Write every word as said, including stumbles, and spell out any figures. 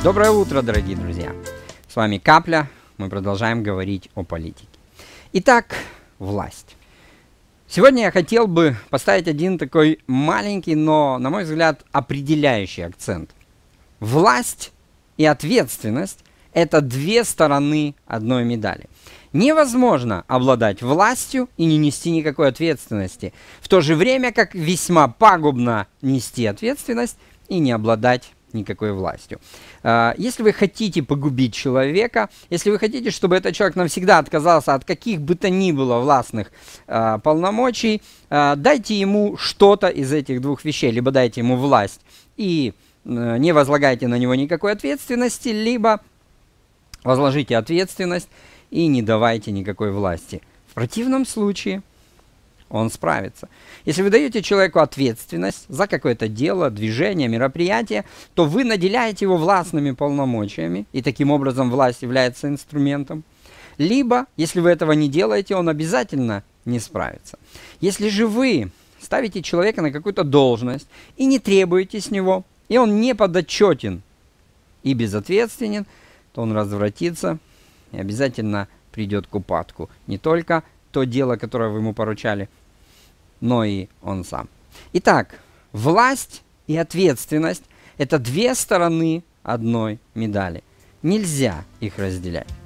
Доброе утро, дорогие друзья! С вами Капля. Мы продолжаем говорить о политике. Итак, власть. Сегодня я хотел бы поставить один такой маленький, но, на мой взгляд, определяющий акцент. Власть и ответственность – это две стороны одной медали. Невозможно обладать властью и не нести никакой ответственности, в то же время как весьма пагубно нести ответственность и не обладать никакой властью. Если вы хотите погубить человека, если вы хотите, чтобы этот человек навсегда отказался от каких бы то ни было властных э, полномочий, э, дайте ему что-то из этих двух вещей. Либо дайте ему власть и э, не возлагайте на него никакой ответственности, либо возложите ответственность и не давайте никакой власти. В противном случае он справится. Если вы даете человеку ответственность за какое-то дело, движение, мероприятие, то вы наделяете его властными полномочиями, и таким образом власть является инструментом. Либо, если вы этого не делаете, он обязательно не справится. Если же вы ставите человека на какую-то должность и не требуете с него, и он не подотчетен и безответственен, то он развратится и обязательно придет к упадку. Не только то дело, которое вы ему поручали, но и он сам. Итак, власть и ответственность – это две стороны одной медали. Нельзя их разделять.